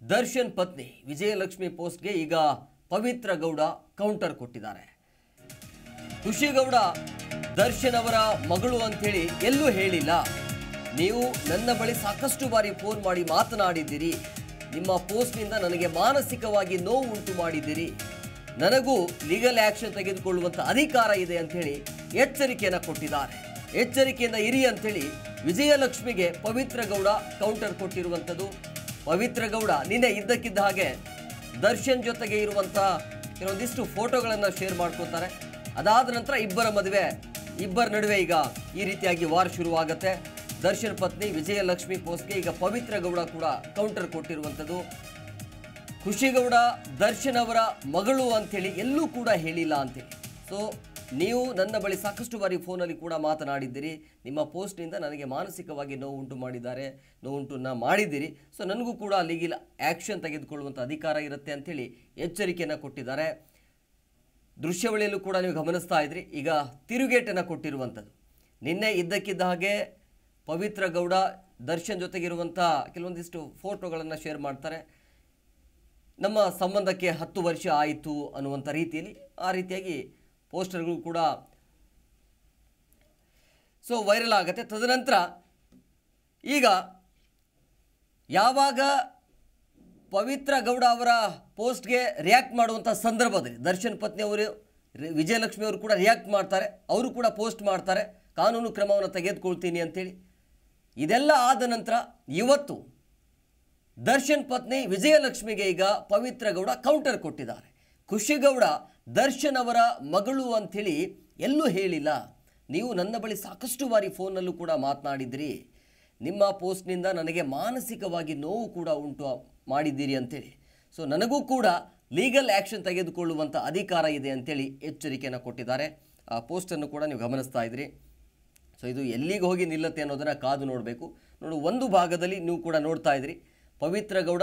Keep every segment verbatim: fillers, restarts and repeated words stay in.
ದರ್ಶನ್ ಪತ್ನಿ ವಿಜಯಲಕ್ಷ್ಮಿ ಪೋಸ್ಟ್ಗೆ ಈಗ ಪವಿತ್ರ ಗೌಡ ಕೌಂಟರ್ ಕೊಟ್ಟಿದ್ದಾರೆ. ಖುಷಿ ಗೌಡ ದರ್ಶನ್ ಅವರ ಮಗಳು ಅಂತೇಳಿ ಎಲ್ಲೂ ಹೇಳಿಲ್ಲ. ನೀವು ನನ್ನ ಬಳಿ ಸಾಕಷ್ಟು ಬಾರಿ ಫೋನ್ ಮಾಡಿ ಮಾತನಾಡಿದ್ದೀರಿ. ನಿಮ್ಮ ಪೋಸ್ಟ್ನಿಂದ ನನಗೆ ಮಾನಸಿಕವಾಗಿ ನೋವು ಉಂಟು ಮಾಡಿದ್ದೀರಿ. ನನಗೂ ಲೀಗಲ್ ಆಕ್ಷನ್ ತೆಗೆದುಕೊಳ್ಳುವಂಥ ಅಧಿಕಾರ ಇದೆ ಅಂಥೇಳಿ ಎಚ್ಚರಿಕೆಯನ್ನು ಕೊಟ್ಟಿದ್ದಾರೆ. ಎಚ್ಚರಿಕೆಯಿಂದ ಇರಿ ಅಂಥೇಳಿ ವಿಜಯಲಕ್ಷ್ಮಿಗೆ ಪವಿತ್ರ ಗೌಡ ಕೌಂಟರ್ ಕೊಟ್ಟಿರುವಂಥದ್ದು. ಪವಿತ್ರ ಗೌಡ ನಿನ್ನೆ ಇದ್ದಕ್ಕಿದ್ದ ಹಾಗೆ ದರ್ಶನ್ ಜೊತೆಗೆ ಇರುವಂಥ ಕೆಲವೊಂದಿಷ್ಟು ಫೋಟೋಗಳನ್ನು ಶೇರ್ ಮಾಡ್ಕೋತಾರೆ. ಅದಾದ ನಂತರ ಇಬ್ಬರ ಮದುವೆ, ಇಬ್ಬರ ನಡುವೆ ಈಗ ಈ ರೀತಿಯಾಗಿ ವಾರ್ ಶುರುವಾಗುತ್ತೆ. ದರ್ಶನ್ ಪತ್ನಿ ವಿಜಯಲಕ್ಷ್ಮಿ ಪೋಸ್ಟ್ಗೆ ಈಗ ಪವಿತ್ರ ಗೌಡ ಕೂಡ ಕೌಂಟರ್ ಕೊಟ್ಟಿರುವಂಥದ್ದು. ಖುಷಿ ಗೌಡ ದರ್ಶನ್ ಅವರ ಮಗಳು ಅಂಥೇಳಿ ಎಲ್ಲೂ ಕೂಡ ಹೇಳಿಲ್ಲ ಅಂತೇಳಿ. ಸೊ ನೀವು ನನ್ನ ಬಳಿ ಸಾಕಷ್ಟು ಬಾರಿ ಫೋನಲ್ಲಿ ಕೂಡ ಮಾತನಾಡಿದ್ದೀರಿ. ನಿಮ್ಮ ಪೋಸ್ಟ್ನಿಂದ ನನಗೆ ಮಾನಸಿಕವಾಗಿ ನೋವು ಉಂಟು ಮಾಡಿದ್ದಾರೆ, ನೋವುಂಟು ಮಾಡಿದ್ದೀರಿ. ಸೊ ನನಗೂ ಕೂಡ ಲೀಗಲ್ ಆ್ಯಕ್ಷನ್ ತೆಗೆದುಕೊಳ್ಳುವಂಥ ಅಧಿಕಾರ ಇರುತ್ತೆ ಅಂಥೇಳಿ ಎಚ್ಚರಿಕೆಯನ್ನು ಕೊಟ್ಟಿದ್ದಾರೆ. ದೃಶ್ಯಾವಳಿಯಲ್ಲೂ ಕೂಡ ನೀವು ಗಮನಿಸ್ತಾ ಇದ್ರಿ. ಈಗ ತಿರುಗೇಟನ್ನು ಕೊಟ್ಟಿರುವಂಥದ್ದು. ನಿನ್ನೆ ಇದ್ದಕ್ಕಿದ್ದ ಹಾಗೆ ಪವಿತ್ರ ಗೌಡ ದರ್ಶನ್ ಜೊತೆಗಿರುವಂಥ ಕೆಲವೊಂದಿಷ್ಟು ಫೋಟೋಗಳನ್ನು ಶೇರ್ ಮಾಡ್ತಾರೆ. ನಮ್ಮ ಸಂಬಂಧಕ್ಕೆ ಹತ್ತು ವರ್ಷ ಆಯಿತು ಅನ್ನುವಂಥ ರೀತಿಯಲ್ಲಿ ಆ ರೀತಿಯಾಗಿ ಪೋಸ್ಟರ್ಗಳು ಕೂಡ ಸೊ ವೈರಲ್ ಆಗುತ್ತೆ. ತದನಂತರ ಈಗ ಯಾವಾಗ ಪವಿತ್ರ ಗೌಡ ಅವರ ಪೋಸ್ಟ್ಗೆ ರಿಯಾಕ್ಟ್ ಮಾಡುವಂಥ ಸಂದರ್ಭದಲ್ಲಿ ದರ್ಶನ್ ಪತ್ನಿ ಅವರು ವಿಜಯಲಕ್ಷ್ಮಿ ಅವರು ಕೂಡ ರಿಯಾಕ್ಟ್ ಮಾಡ್ತಾರೆ. ಅವರು ಕೂಡ ಪೋಸ್ಟ್ ಮಾಡ್ತಾರೆ, ಕಾನೂನು ಕ್ರಮವನ್ನು ತೆಗೆದುಕೊಳ್ತೀನಿ ಅಂತೇಳಿ. ಇದೆಲ್ಲ ಆದ ನಂತರ ಇವತ್ತು ದರ್ಶನ್ ಪತ್ನಿ ವಿಜಯಲಕ್ಷ್ಮಿಗೆ ಈಗ ಪವಿತ್ರ ಗೌಡ ಕೌಂಟರ್ ಕೊಟ್ಟಿದ್ದಾರೆ. ಖುಷಿ ಗೌಡ ದರ್ಶನ್ ಅವರ ಮಗಳು ಅಂಥೇಳಿ ಎಲ್ಲೂ ಹೇಳಿಲ್ಲ. ನೀವು ನನ್ನ ಬಳಿ ಸಾಕಷ್ಟು ಬಾರಿ ಫೋನಲ್ಲೂ ಕೂಡ ಮಾತನಾಡಿದ್ರಿ. ನಿಮ್ಮ ಪೋಸ್ಟ್ನಿಂದ ನನಗೆ ಮಾನಸಿಕವಾಗಿ ನೋವು ಕೂಡ ಉಂಟು ಮಾಡಿದ್ದೀರಿ ಅಂಥೇಳಿ. ಸೊ ನನಗೂ ಕೂಡ ಲೀಗಲ್ ಆ್ಯಕ್ಷನ್ ತೆಗೆದುಕೊಳ್ಳುವಂಥ ಅಧಿಕಾರ ಇದೆ ಅಂಥೇಳಿ ಎಚ್ಚರಿಕೆಯನ್ನು ಕೊಟ್ಟಿದ್ದಾರೆ. ಆ ಪೋಸ್ಟನ್ನು ಕೂಡ ನೀವು ಗಮನಿಸ್ತಾ ಇದ್ರಿ. ಸೊ ಇದು ಎಲ್ಲಿಗೆ ಹೋಗಿ ನಿಲ್ಲುತ್ತೆ ಅನ್ನೋದನ್ನು ಕಾದು ನೋಡಬೇಕು. ನೋಡು, ಒಂದು ಭಾಗದಲ್ಲಿ ನೀವು ಕೂಡ ನೋಡ್ತಾ ಇದ್ರಿ ಪವಿತ್ರ ಗೌಡ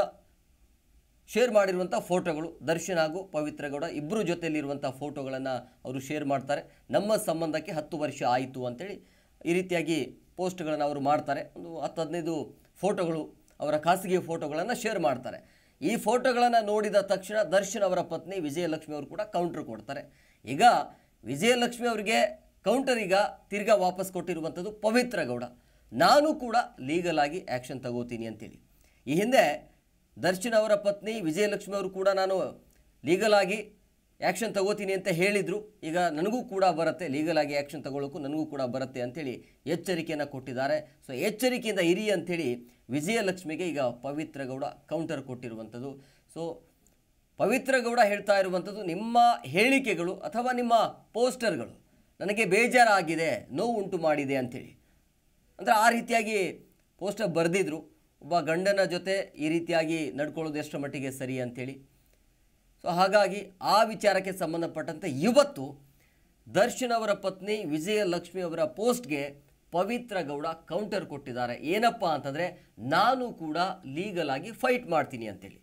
ಶೇರ್ ಮಾಡಿರುವಂಥ ಫೋಟೋಗಳು. ದರ್ಶನ್ ಹಾಗೂ ಪವಿತ್ರ ಗೌಡ ಇಬ್ಬರು ಜೊತೆಯಲ್ಲಿರುವಂಥ ಫೋಟೋಗಳನ್ನು ಅವರು ಶೇರ್ ಮಾಡ್ತಾರೆ. ನಮ್ಮ ಸಂಬಂಧಕ್ಕೆ ಹತ್ತು ವರ್ಷ ಆಯಿತು ಅಂತೇಳಿ ಈ ರೀತಿಯಾಗಿ ಪೋಸ್ಟ್ಗಳನ್ನು ಅವರು ಮಾಡ್ತಾರೆ. ಒಂದು ಹತ್ತು ಹದಿನೈದು ಫೋಟೋಗಳು, ಅವರ ಖಾಸಗಿ ಫೋಟೋಗಳನ್ನು ಶೇರ್ ಮಾಡ್ತಾರೆ. ಈ ಫೋಟೋಗಳನ್ನು ನೋಡಿದ ತಕ್ಷಣ ದರ್ಶನ್ ಅವರ ಪತ್ನಿ ವಿಜಯಲಕ್ಷ್ಮಿ ಅವರು ಕೂಡ ಕೌಂಟರ್ ಕೊಡ್ತಾರೆ. ಈಗ ವಿಜಯಲಕ್ಷ್ಮಿ ಅವರಿಗೆ ಕೌಂಟರ್ ಈಗ ತಿರ್ಗಾ ವಾಪಸ್ ಕೊಟ್ಟಿರುವಂಥದ್ದು ಪವಿತ್ರ ಗೌಡ. ನಾನು ಕೂಡ ಲೀಗಲ್ ಆಗಿ ಆ್ಯಕ್ಷನ್ ತಗೋತೀನಿ ಅಂತೇಳಿ. ಈ ಹಿಂದೆ ದರ್ಶನ್ ಅವರ ಪತ್ನಿ ವಿಜಯಲಕ್ಷ್ಮಿ ಅವರು ಕೂಡ ನಾನು ಲೀಗಲ್ ಆಗಿ ಆ್ಯಕ್ಷನ್ ತಗೋತೀನಿ ಅಂತ ಹೇಳಿದರು. ಈಗ ನನಗೂ ಕೂಡ ಬರುತ್ತೆ, ಲೀಗಲ್ ಆಗಿ ಆ್ಯಕ್ಷನ್ ತಗೊಳ್ಳೋಕ್ಕೂ ನನಗೂ ಕೂಡ ಬರುತ್ತೆ ಅಂಥೇಳಿ ಎಚ್ಚರಿಕೆಯನ್ನು ಕೊಟ್ಟಿದ್ದಾರೆ. ಸೊ ಎಚ್ಚರಿಕೆಯಿಂದ ಇರಿ ಅಂಥೇಳಿ ವಿಜಯಲಕ್ಷ್ಮಿಗೆ ಈಗ ಪವಿತ್ರ ಗೌಡ ಕೌಂಟರ್ ಕೊಟ್ಟಿರುವಂಥದ್ದು. ಸೊ ಪವಿತ್ರ ಗೌಡ ಹೇಳ್ತಾ ಇರುವಂಥದ್ದು, ನಿಮ್ಮ ಹೇಳಿಕೆಗಳು ಅಥವಾ ನಿಮ್ಮ ಪೋಸ್ಟರ್ಗಳು ನನಗೆ ಬೇಜಾರಾಗಿದೆ, ನೋವು ಉಂಟು ಮಾಡಿದೆ ಅಂಥೇಳಿ. ಅಂದರೆ ಆ ರೀತಿಯಾಗಿ ಪೋಸ್ಟರ್ ಬರೆದಿದ್ರು. ಒಬ್ಬ ಗಂಡನ ಜೊತೆ ಈ ರೀತಿಯಾಗಿ ನಡ್ಕೊಳ್ಳೋದು ಎಷ್ಟರ ಮಟ್ಟಿಗೆ ಸರಿ ಅಂಥೇಳಿ. ಸೊ ಹಾಗಾಗಿ ಆ ವಿಚಾರಕ್ಕೆ ಸಂಬಂಧಪಟ್ಟಂತೆ ಇವತ್ತು ದರ್ಶನ್ ಅವರ ಪತ್ನಿ ವಿಜಯಲಕ್ಷ್ಮಿ ಅವರ ಪೋಸ್ಟ್ಗೆ ಪವಿತ್ರ ಗೌಡ ಕೌಂಟರ್ ಕೊಟ್ಟಿದ್ದಾರೆ. ಏನಪ್ಪ ಅಂತಂದರೆ, ನಾನು ಕೂಡ ಲೀಗಲ್ ಆಗಿ ಫೈಟ್ ಮಾಡ್ತೀನಿ ಅಂತೇಳಿ.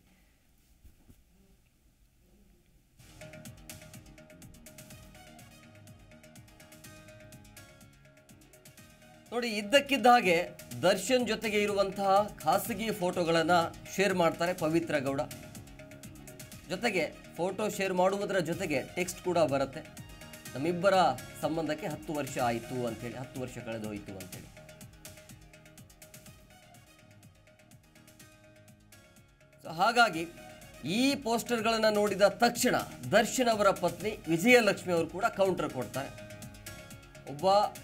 ನೋಡಿ, ಇದ್ದಕ್ಕಿದ್ದ ಹಾಗೆ ದರ್ಶನ್ ಜೊತೆಗೆ ಇರುವಂತಹ ಖಾಸಗಿ ಫೋಟೋಗಳನ್ನು ಶೇರ್ ಮಾಡ್ತಾರೆ ಪವಿತ್ರ ಗೌಡ. ಜೊತೆಗೆ ಫೋಟೋ ಶೇರ್ ಮಾಡುವುದರ ಜೊತೆಗೆ ಟೆಕ್ಸ್ಟ್ ಕೂಡ ಬರುತ್ತೆ, ನಮ್ಮಿಬ್ಬರ ಸಂಬಂಧಕ್ಕೆ ಹತ್ತು ವರ್ಷ ಆಯಿತು ಅಂತೇಳಿ, ಹತ್ತು ವರ್ಷ ಕಳೆದೋಯಿತು ಅಂತೇಳಿ. ಸೊ ಹಾಗಾಗಿ ಈ ಪೋಸ್ಟರ್ಗಳನ್ನು ನೋಡಿದ ತಕ್ಷಣ ದರ್ಶನ್ ಅವರ ಪತ್ನಿ ವಿಜಯಲಕ್ಷ್ಮಿ ಅವರು ಕೂಡ ಕೌಂಟರ್ ಕೊಡ್ತಾರೆ. ಒಬ್ಬ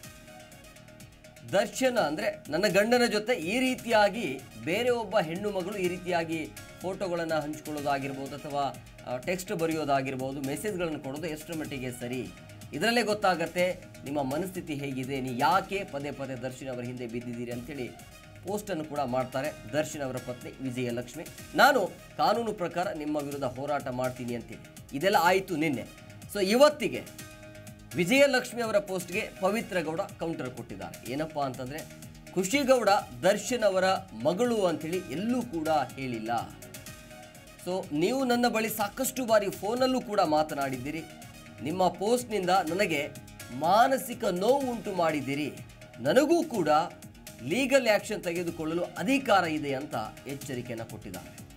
ದರ್ಶನ ಅಂದರೆ ನನ್ನ ಗಂಡನ ಜೊತೆ ಈ ರೀತಿಯಾಗಿ ಬೇರೆ ಒಬ್ಬ ಹೆಣ್ಣು ಮಗಳು ಈ ರೀತಿಯಾಗಿ ಫೋಟೋಗಳನ್ನು ಹಂಚ್ಕೊಳ್ಳೋದಾಗಿರ್ಬೋದು ಅಥವಾ ಟೆಕ್ಸ್ಟ್ ಬರೆಯೋದಾಗಿರ್ಬೋದು, ಮೆಸೇಜ್ಗಳನ್ನು ಕೊಡೋದು ಎಷ್ಟರ ಮಟ್ಟಿಗೆ ಸರಿ, ಇದರಲ್ಲೇ ಗೊತ್ತಾಗತ್ತೆ ನಿಮ್ಮ ಮನಸ್ಥಿತಿ ಹೇಗಿದೆ, ನೀವು ಯಾಕೆ ಪದೇ ಪದೇ ದರ್ಶನ್ ಅವರ ಹಿಂದೆ ಬಿದ್ದಿದ್ದೀರಿ ಅಂಥೇಳಿ ಪೋಸ್ಟನ್ನು ಕೂಡ ಮಾಡ್ತಾರೆ ದರ್ಶನ್ ಅವರ ಪತ್ನಿ ವಿಜಯಲಕ್ಷ್ಮಿ. ನಾನು ಕಾನೂನು ಪ್ರಕಾರ ನಿಮ್ಮ ವಿರುದ್ಧ ಹೋರಾಟ ಮಾಡ್ತೀನಿ ಅಂತೇಳಿ. ಇದೆಲ್ಲ ಆಯಿತು ನಿನ್ನೆ. ಸೊ ಇವತ್ತಿಗೆ ವಿಜಯಲಕ್ಷ್ಮಿ ಅವರ ಪೋಸ್ಟ್ಗೆ ಪವಿತ್ರ ಗೌಡ ಕೌಂಟರ್ ಕೊಟ್ಟಿದ್ದಾರೆ. ಏನಪ್ಪ ಅಂತಂದರೆ, ಖುಷಿ ಗೌಡ ದರ್ಶನ್ ಅವರ ಮಗಳು ಅಂಥೇಳಿ ಎಲ್ಲೂ ಕೂಡ ಹೇಳಿಲ್ಲ. ಸೊ ನೀವು ನನ್ನ ಬಳಿ ಸಾಕಷ್ಟು ಬಾರಿ ಫೋನಲ್ಲೂ ಕೂಡ ಮಾತನಾಡಿದ್ದೀರಿ. ನಿಮ್ಮ ಪೋಸ್ಟ್ನಿಂದ ನನಗೆ ಮಾನಸಿಕ ನೋವು ಉಂಟು ಮಾಡಿದ್ದೀರಿ. ನನಗೂ ಕೂಡ ಲೀಗಲ್ ಆಕ್ಷನ್ ತೆಗೆದುಕೊಳ್ಳಲು ಅಧಿಕಾರ ಇದೆ ಅಂತ ಎಚ್ಚರಿಕೆಯನ್ನು ಕೊಟ್ಟಿದ್ದಾರೆ.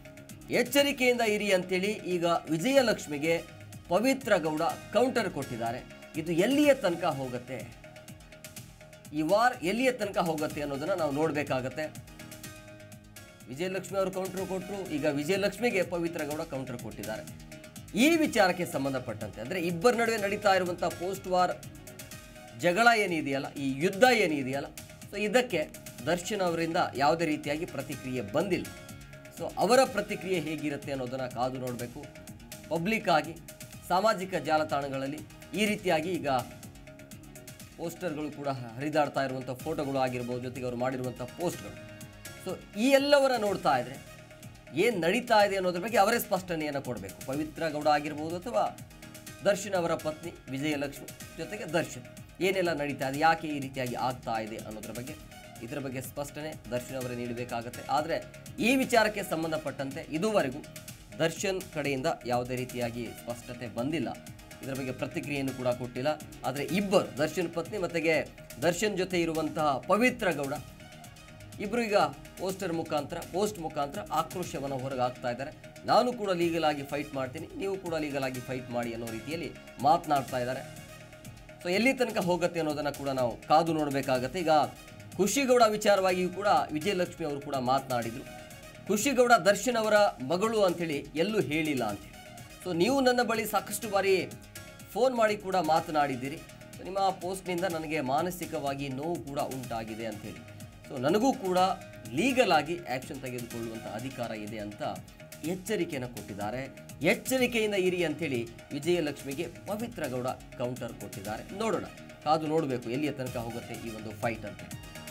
ಎಚ್ಚರಿಕೆಯಿಂದ ಇರಿ ಅಂತೇಳಿ ಈಗ ವಿಜಯಲಕ್ಷ್ಮಿಗೆ ಪವಿತ್ರ ಗೌಡ ಕೌಂಟರ್ ಕೊಟ್ಟಿದ್ದಾರೆ. ಇದು ಎಲ್ಲಿಯ ತನಕ ಹೋಗುತ್ತೆ, ಈ ವಾರ್ ಎಲ್ಲಿಯ ತನಕ ಹೋಗುತ್ತೆ ಅನ್ನೋದನ್ನ ನಾವು ನೋಡಬೇಕಾಗತ್ತೆ. ವಿಜಯಲಕ್ಷ್ಮಿ ಅವರು ಕೌಂಟರ್ ಕೊಟ್ಟರು, ಈಗ ವಿಜಯಲಕ್ಷ್ಮಿಗೆ ಪವಿತ್ರ ಗೌಡ ಕೌಂಟರ್ ಕೊಟ್ಟಿದ್ದಾರೆ. ಈ ವಿಚಾರಕ್ಕೆ ಸಂಬಂಧಪಟ್ಟಂತೆ ಅಂದರೆ ಇಬ್ಬರ ನಡುವೆ ನಡೀತಾ ಇರುವಂಥ ಪೋಸ್ಟ್ ವಾರ್ ಜಗಳ ಏನಿದೆಯಲ್ಲ, ಈ ಯುದ್ಧ ಏನಿದೆಯಲ್ಲ, ಸೊ ಇದಕ್ಕೆ ದರ್ಶನ್ ಅವರಿಂದ ಯಾವುದೇ ರೀತಿಯಾಗಿ ಪ್ರತಿಕ್ರಿಯೆ ಬಂದಿಲ್ಲ. ಸೊ ಅವರ ಪ್ರತಿಕ್ರಿಯೆ ಹೇಗಿರುತ್ತೆ ಅನ್ನೋದನ್ನು ಕಾದು ನೋಡಬೇಕು. ಪಬ್ಲಿಕ್ ಆಗಿ ಸಾಮಾಜಿಕ ಜಾಲತಾಣಗಳಲ್ಲಿ ಈ ರೀತಿಯಾಗಿ ಈಗ ಪೋಸ್ಟರ್ಗಳು ಕೂಡ ಹರಿದಾಡ್ತಾ ಇರುವಂಥ ಫೋಟೋಗಳು ಆಗಿರ್ಬೋದು, ಜೊತೆಗೆ ಅವರು ಮಾಡಿರುವಂಥ ಪೋಸ್ಟ್ಗಳು. ಸೊ ಈ ಎಲ್ಲವನ್ನ ನೋಡ್ತಾ ಇದ್ರೆ ಏನು ನಡೀತಾ ಇದೆ ಅನ್ನೋದ್ರ ಬಗ್ಗೆ ಅವರೇ ಸ್ಪಷ್ಟನೆಯನ್ನು ಕೊಡಬೇಕು. ಪವಿತ್ರ ಗೌಡ ಆಗಿರ್ಬೋದು ಅಥವಾ ದರ್ಶನ್ ಅವರ ಪತ್ನಿ ವಿಜಯಲಕ್ಷ್ಮಿ ಜೊತೆಗೆ ದರ್ಶನ್ ಏನೆಲ್ಲ ನಡೀತಾ ಇದೆ, ಯಾಕೆ ಈ ರೀತಿಯಾಗಿ ಆಗ್ತಾ ಇದೆ ಅನ್ನೋದ್ರ ಬಗ್ಗೆ ಇದರ ಬಗ್ಗೆ ಸ್ಪಷ್ಟನೆ ದರ್ಶನ್ ಅವರೇ ನೀಡಬೇಕಾಗತ್ತೆ. ಆದರೆ ಈ ವಿಚಾರಕ್ಕೆ ಸಂಬಂಧಪಟ್ಟಂತೆ ಇದುವರೆಗೂ ದರ್ಶನ್ ಕಡೆಯಿಂದ ಯಾವುದೇ ರೀತಿಯಾಗಿ ಸ್ಪಷ್ಟತೆ ಬಂದಿಲ್ಲ, ಇದರ ಬಗ್ಗೆ ಪ್ರತಿಕ್ರಿಯೆಯನ್ನು ಕೂಡ ಕೊಟ್ಟಿಲ್ಲ. ಆದರೆ ಇಬ್ಬರು ದರ್ಶನ್ ಪತ್ನಿ ಮತ್ತಿಗೆ ದರ್ಶನ್ ಜೊತೆ ಇರುವಂತಹ ಪವಿತ್ರ ಗೌಡ ಇಬ್ಬರು ಈಗ ಪೋಸ್ಟರ್ ಮುಖಾಂತರ ಪೋಸ್ಟ್ ಮುಖಾಂತರ ಆಕ್ರೋಶವನ್ನು ಹೊರಗೆ ಹಾಕ್ತಾ ಇದ್ದಾರೆ. ನಾನು ಕೂಡ ಲೀಗಲ್ ಆಗಿ ಫೈಟ್ ಮಾಡ್ತೀನಿ, ನೀವು ಕೂಡ ಲೀಗಲ್ ಆಗಿ ಫೈಟ್ ಮಾಡಿ ಅನ್ನೋ ರೀತಿಯಲ್ಲಿ ಮಾತನಾಡ್ತಾ ಇದ್ದಾರೆ. ಸೊ ಎಲ್ಲಿ ತನಕ ಹೋಗುತ್ತೆ ಅನ್ನೋದನ್ನು ಕೂಡ ನಾವು ಕಾದು ನೋಡಬೇಕಾಗತ್ತೆ. ಈಗ ಖುಷಿಗೌಡ ವಿಚಾರವಾಗಿಯೂ ಕೂಡ ವಿಜಯಲಕ್ಷ್ಮಿ ಅವರು ಕೂಡ ಮಾತನಾಡಿದರು. ಖುಷಿಗೌಡ ದರ್ಶನ್ ಅವರ ಮಗಳು ಅಂಥೇಳಿ ಎಲ್ಲೂ ಹೇಳಿಲ್ಲ ಅಂತೇಳಿ. ಸೊ ನೀವು ನನ್ನ ಬಳಿ ಸಾಕಷ್ಟು ಬಾರಿ ಫೋನ್ ಮಾಡಿ ಕೂಡ ಮಾತನಾಡಿದ್ದೀರಿ. ಸೊ ನಿಮ್ಮ ಪೋಸ್ಟ್ನಿಂದ ನನಗೆ ಮಾನಸಿಕವಾಗಿ ನೋವು ಕೂಡ ಉಂಟಾಗಿದೆ ಅಂಥೇಳಿ. ಸೊ ನನಗೂ ಕೂಡ ಲೀಗಲ್ ಆಗಿ ಆ್ಯಕ್ಷನ್ ತೆಗೆದುಕೊಳ್ಳುವಂಥ ಅಧಿಕಾರ ಇದೆ ಅಂತ ಎಚ್ಚರಿಕೆಯನ್ನು ಕೊಟ್ಟಿದ್ದಾರೆ. ಎಚ್ಚರಿಕೆಯಿಂದ ಇರಿ ಅಂಥೇಳಿ ವಿಜಯಲಕ್ಷ್ಮಿಗೆ ಪವಿತ್ರ ಗೌಡ ಕೌಂಟರ್ ಕೊಟ್ಟಿದ್ದಾರೆ. ನೋಡೋಣ, ಕಾದು ನೋಡಬೇಕು ಎಲ್ಲಿಯ ತನಕ ಹೋಗುತ್ತೆ ಈ ಒಂದು ಫೈಟ್ ಅಂತ.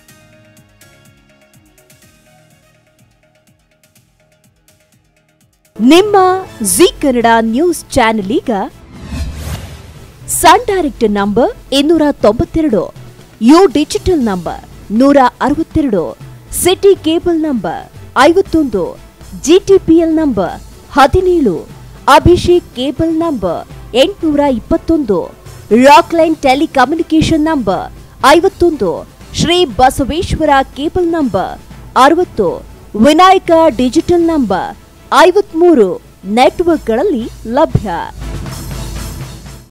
ನಿಮ್ಮ ಜಿ ಕನ್ನಡ ನ್ಯೂಸ್ ಚಾನೆಲ್ ಈಗ ಸನ್ ಡೈರೆಕ್ಟ್ ನಂಬರ್ ಇನ್ನೂರ ತೊಂಬತ್ತೆರಡು, ಯು ಡಿಜಿಟಲ್ ನಂಬರ್ ನೂರ ಅರವತ್ತೆರಡು, ಸಿಟಿ ಕೇಬಲ್ ನಂಬರ್ ಐವತ್ತೊಂದು, ಜಿಟಿಪಿಎಲ್ ನಂಬರ್ ಹದಿನೇಳು, ಅಭಿಷೇಕ್ ಕೇಬಲ್ ನಂಬರ್ ಎಂಟುನೂರ ಇಪ್ಪತ್ತೊಂದು, ರಾಕ್ಲೈನ್ ಟೆಲಿಕಮ್ಯುನಿಕೇಶನ್ ನಂಬರ್ ಐವತ್ತೊಂದು, ಶ್ರೀ ಬಸವೇಶ್ವರ ಕೇಬಲ್ ನಂಬರ್ ಅರವತ್ತು, ವಿನಾಯಕ ಡಿಜಿಟಲ್ ನಂಬರ್ ಐವತ್ಮೂರು ನೆಟ್ವರ್ಕ್ಗಳಲ್ಲಿ ಲಭ್ಯ.